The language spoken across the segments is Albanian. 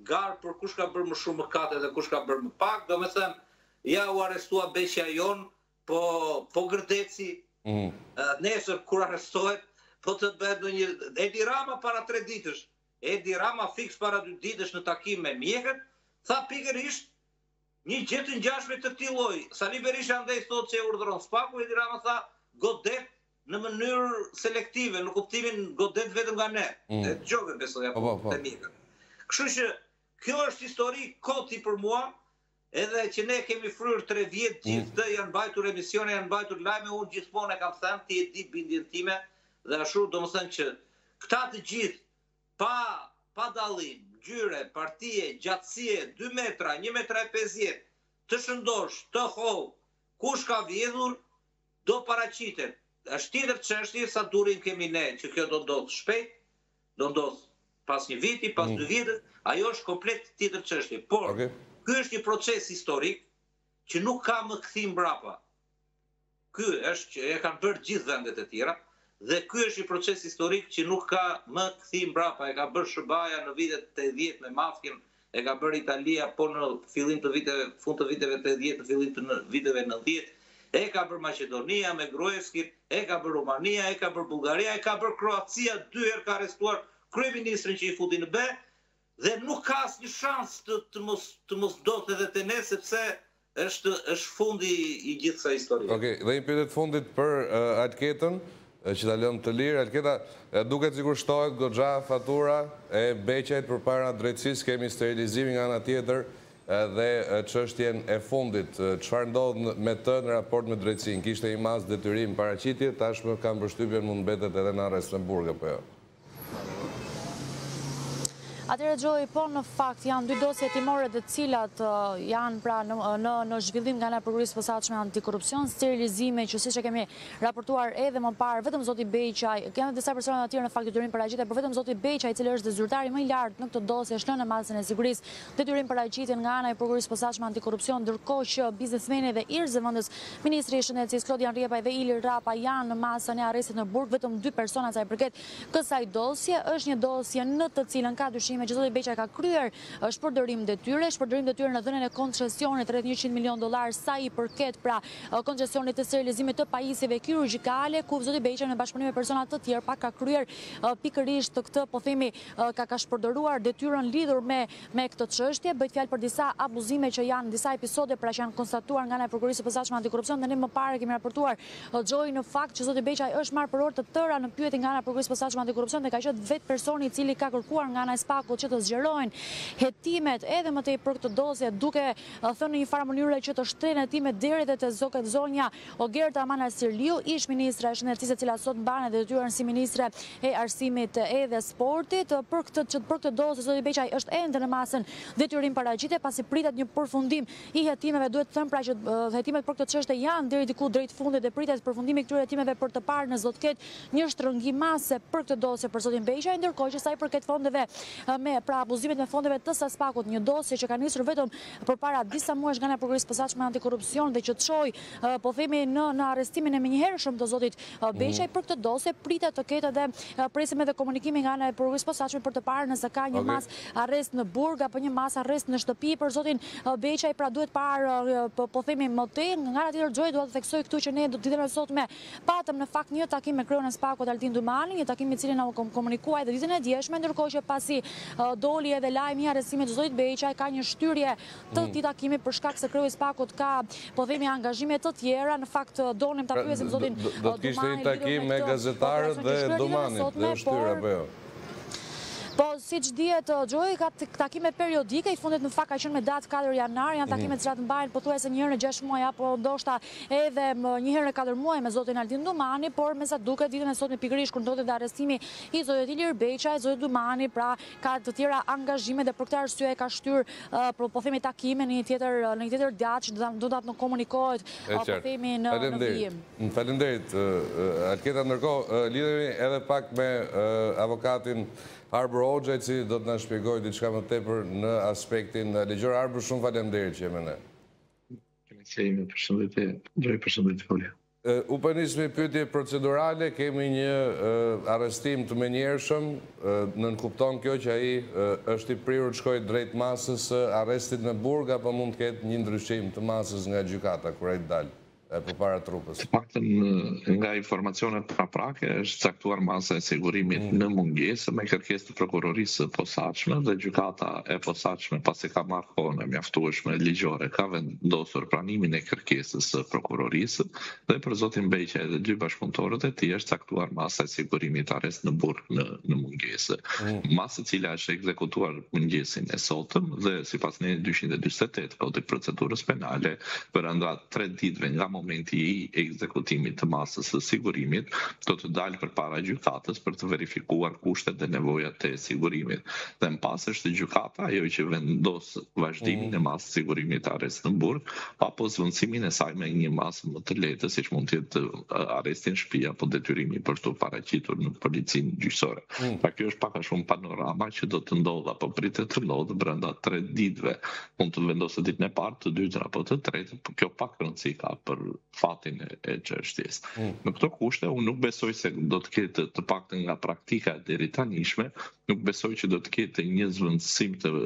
garë për kush ka bërë më shumë mëkate dhe kush ka bërë më pak, do me thënë, ja u arestua beqja jonë, po gërdeci, nesër kur arrestohet, po të bëhet në një... Edi Rama para 3 ditësh, Edi Rama fix para 2 ditësh në takim me mjekët, tha pikërisht një gjë të ngjashme të këtij lloji. Sali Berisha andaj thotë se urdhëron spaku, Edi Rama tha godet në mënyrë selektive, në kuptimin godet vetëm nga ne. E dëgjove besoj apo te mjekët. Kështu që kjo është histori koti për mua, edhe që ne kemi fryrë 3 vjet gjithë janë mbajtur emisione, janë mbajtur lajme, unë gjithmonë e kam thënë, ti e di bindjen time, dhe ashtu domethënë që këta të gjithë pa dallim, ngjyre, partie, gjatësie, 2 metra, 1 metra e 50, të shëndosh, të holl, kush ka vjedhur, do paraqitet. Është tjetër çështje sa durim kemi ne, që kjo do ndodh shpejt, do ndodh pas 1 viti, pas 2 vjetësh, ajo është komplet tjetër çështje. Por ky është një proces historik që nuk ka më kthim mbrapa. Ky është që e kanë bërë gjithë vendet e tjera, dhe ky është një proces historik që nuk ka më kthim mbrapa. E ka bërë SBA-ja në vitet 80 me mafjen, e ka bërë Italia po në fillim të viteve, fund të viteve 80, në fillim të viteve 90, e ka bërë Maqedonia me Gruevski, e ka bërë Rumania, e ka bërë Bullgaria, e ka bërë Kroacia, 2 herë ka arrestuar kryeministrin që i futi në be, dhe nuk ka asnjë shans të mos dot edhe te ne, sepse është fundi i gjithë kësaj historie. Okej, dhe një pyetje të fundit për Alketën, që ta lëm të lirë. Alketa, duket sikur shtohet goxha fatura e beqajt përpara drejtësisë, kemi sterilizimin nga ana tjetër dhe çështjen e fundit. Çfarë ndodh me të në raport me drejtësinë? Kishte një mas detyrim paraqitje, tashmë kam përshtypjen mund mbetet edhe në arrest në Burg apo jo? Atëherë Gjoj, po në fakt janë 2 dosje timore të cilat janë pra në zhvillim nga ana e Prokurisë Posaçme Antikorrupsion, sterilizime që siç e kemi raportuar edhe më parë, vetëm zoti Beqaj, kanë disa persona të tjerë në fakt detyrim paraqitje, por vetëm zoti Beqaj, i cili është zyrtari më i lartë në këtë dosje, është në masën e sigurisë, detyrim paraqitje nga ana e Prokurisë Posaçme Antikorrupsion, ndërkohë që biznesmeni dhe irzëvendës ministri i Shëndetësisë Klodian Rjepa dhe Ilir Rapa janë në masën e arrestit në Burg, vetëm 2 persona sa i përket kësaj dosje. Është një dosje në të cilën ka dyshim që zoti Beqaj ka kryer shpërdorim detyre në dhënien e koncesionit rreth $100 milion sa i përket pra koncesionit të sterilizimit të pajisjeve kirurgjikale, ku zoti Beqaj në bashkëpunim me persona të tjerë pak ka kryer pikërisht këtë, po themi, ka shpërdoruar detyrën lidhur me këtë çështje. Bëhet fjalë për disa abuzime që janë disa episode pra që janë konstatuar nga ana e Prokurisë Posaçme Antikorrupsion, dhe ne më parë kemi raportuar Gjoj në fakt që zoti Beqaj është marrë për orë të tëra në pyetje nga ana e Prokurisë Posaçme Antikorrupsion dhe ka qenë vetë personi i cili ka kërkuar nga ana e SPAK-ut që të zgjerojnë hetimet edhe më tej për këtë dosje, duke thënë në një farë mënyrë që të shtren hetimet deri dhe te zonja Ogerta Amana Sirliu, ish ministre e Shëndetësisë, e cila sot mban detyrën si ministre e arsimit edhe sportit. Për këtë dosje zoti Beqaj është ende në masën detyrim paraqitje, pasi pritet një përfundim i hetimeve. Duhet të them pra që hetimet për këtë çështje janë deri diku drejt fundit dhe pritet përfundimi i këtyre hetimeve për të parë nëse do të ketë një shtrëngim mase për këtë dosje për zotin Beqaj, ndërkohë që sa i përket fondeve me pra abuzimet me fondeve të SPAK-ut, një dosje që ka nisur vetëm përpara disa muajsh nga ana e Prokurisë Posaçme Antikorrupsion dhe që çoi, po themi, në arrestimin e menjëhershëm të zotit Beqaj. Për këtë dosje pritet të ketë edhe presim edhe komunikimi nga ana e Prokurisë Posaçme për të parë nëse ka një mas arrest në Burg apo një mas arrest në shtëpi për zotin Beqaj. Pra duhet parë, po themi, më tej. Nga ana tjetër Gjoj, dua të theksoj këtu që ne ditën e sotme patëm në fakt një takim me kryeun e SPAK-ut Altin Dumani, një takim i cili na komunikoi edhe ditën e djeshme, ndërkohë që pasi doli edhe lajmi i arrestimit të zotit Beqaj, ka një shtyrje të këtij takimi për shkak se kryeui i SPAK-ut ka, po themi, angazhime të tjera. Në fakt donim ta pyesim zotin Dumani. Do të kishte një takim me gazetarët dhe Dumanit dhe shtyra apo jo? Po, siç dihet, Gjoj, ka takime periodike, i fundit në fakt ka qenë me datë 4 janar, janë takime të cilat mbahen pothuajse një herë në 6 muaj apo ndoshta edhe një herë në 4 muaj me zotin Altin Dumani, por me sa duket ditën e sotme pikërisht kur ndodhi arrestimi i zotit Ilir Beqaj, zoti Dumani pra ka të tjera angazhime dhe për këtë arsye ka shtyr, po themi, takime në një tjetër datë që do ta komunikohet, po themi, në vijim. Faleminderit, Alketa. Ndërkohë lidhemi edhe pak me avokatin Arbër Hoxha, i cili do të na shpjegojë diçka më tepër në aspektin ligjor. Arbër, shumë faleminderit që je me ne. Përshëndetje, Gjoj, përshëndetje Folja. U përnismi pyetje procedurale, kemi një arrestim të menjershëm, nënkupton kjo që ai është i prirur të shkojë drejt masës arrestit në Burg, apo mund të ketë një ndryshim të masës nga gjykata kur ai dalë përpara trupës? Të paktën nga informacionet praprake është caktuar masa e sigurimit në mungesë me kërkesë të prokurorisë së posaçme dhe gjykata e posaçme pasi ka marrë kohën e mjaftueshme ligjore ka vendosur pranimin e kërkesës së prokurorisë dhe për zotin Beqaj dhe dy bashkëpunëtorët e tij është caktuar masa e sigurimit arrest në Burg në mungesë. Masa e cila është ekzekutuar mëngjesin e sotëm dhe sipas ne 248 kodit procedurës penale brenda 3 ditëve nga momenti i ekzekutimit të masës së sigurimit do të dalë përpara gjykatës për të verifikuar kushtet dhe nevojat e sigurimit. Dhe më pas është gjykata ajo që vendos vazhdimin e masës së sigurimit arrest në Burg apo zvendësimin e saj me një masë më të lehtë siç mund të jetë arresti në shtëpi apo detyrimi për të paraqitur në policinë gjyqësore. Pra kjo është pak a shumë panorama që do të ndodhë apo pritet të ndodhë brenda 3 ditëve. Mund të vendoset ditën e parë, të dytën apo të tretë, por kjo pak rëndësi ka për fatin e çështjes. Në këto kushte unë nuk besoj se do të ketë të paktën nga praktika deri tanishme, nuk besoj që do të ketë një zvendësim të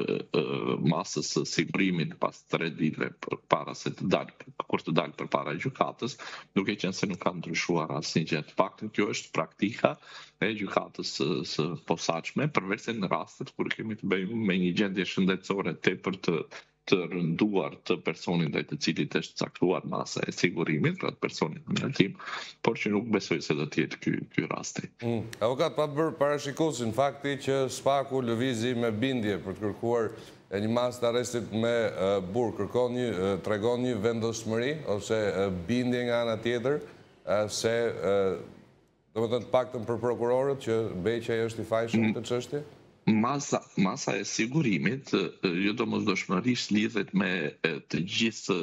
masës së sigurimit pas 3 ditëve para se të dalë, kur të dalë përpara gjykatës, duke qenë se nuk ka ndryshuar asnjë gjë. Të paktën kjo është praktika e gjykatës së posaçme, përveç se në rastet kur kemi të bëjmë me një gjendje shëndetësore tepër të rënduar të personit ndaj të cilit është caktuar masa e sigurimit, pra të personit në ndërtim, por që nuk besoj se do të jetë ky rasti. Avokat, pa bërë parashikosin fakti që Spaku lëvizi me bindje për të kërkuar një masë të arrestit me Burg, tregon një vendosmëri ose bindje nga ana tjetër se do të paktën për prokurorët që Beqaj është i fajshëm të çështje? Masa e sigurimit jo domosdoshmërisht lidhet me të gjithë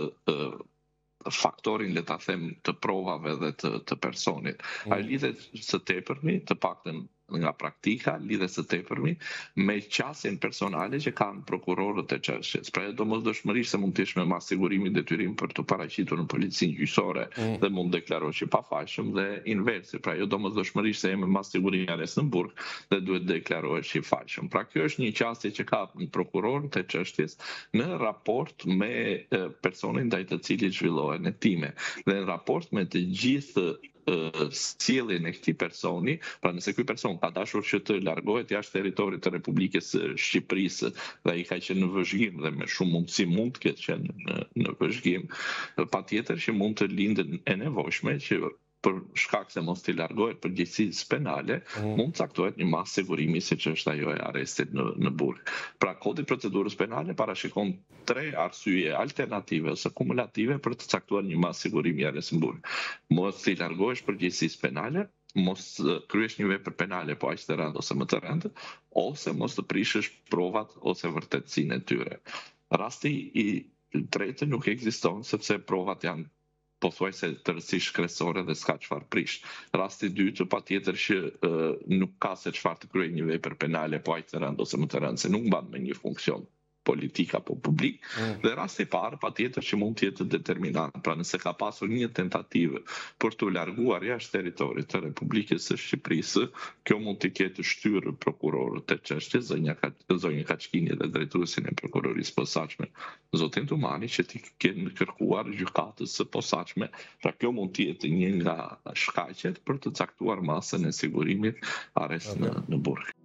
faktorin, le ta them, të provave dhe të personit. Ai lidhet së tepërmi, të paktën nga praktika, lidhet së tepërmi me qasjen personale që kanë prokurorët e çështjes. Pra domosdoshmërisht se mund të jesh me mas sigurimi detyrim për të paraqitur në policinë gjyqësore dhe mund deklarosh i pafajshëm dhe inversi. Pra jo domosdoshmërisht se je me mas sigurimi arrest në Burg dhe duhet deklarohesh i fajshëm. Pra kjo është një qasje që ka prokurorët e çështjes në raport me personin ndaj të cilit zhvillohen hetime dhe në raport me të gjithë sjelljen e këtij personi, pra nëse ky person ka dashur që të largohet jashtë territorit të Republikës së Shqipërisë dhe ai ka qenë në vëzhgim dhe me shumë mundësi mund të ketë qenë në vëzhgim, patjetër që mund të lindë e nevojshme që për shkak se mos t'i largohet përgjegjësisë penale, mund caktohet një masë sigurimi siç është ajo e arrestit në Burg. Pra kodi i procedurës penale parashikon 3 arsye alternative ose kumulative për të caktuar një masë sigurimi arrest në Burg. Mos t'i largohesh përgjegjësisë penale, mos kryesh një vepër penale po aq të rëndë ose më të rëndë, ose mos të prishësh provat ose vërtetësinë e tyre. Rasti i tretë nuk ekziston sepse provat janë pothuajse tërësisht shkresore dhe s'ka çfarë prish. Rasti i dytë patjetër që nuk ka se çfarë të kryejë një vepër penale po aq të rëndë ose më të rëndë se nuk mban me një funksion politik apo publik. Dhe rasti i parë patjetër që mund të jetë determinant. Pra nëse ka pasur një tentativë për të larguar jashtë territorit të Republikës së Shqipërisë, kjo mund të ketë shtyrë prokurorët të çështjes, zonjë Kaçkini dhe drejtuesin e prokurorisë posaçme, zotin Tumani, që t'i kenë kërkuar gjykatës së posaçme. Pra kjo mund të jetë një nga shkaqet për të caktuar masën e sigurimit arrest në Burg.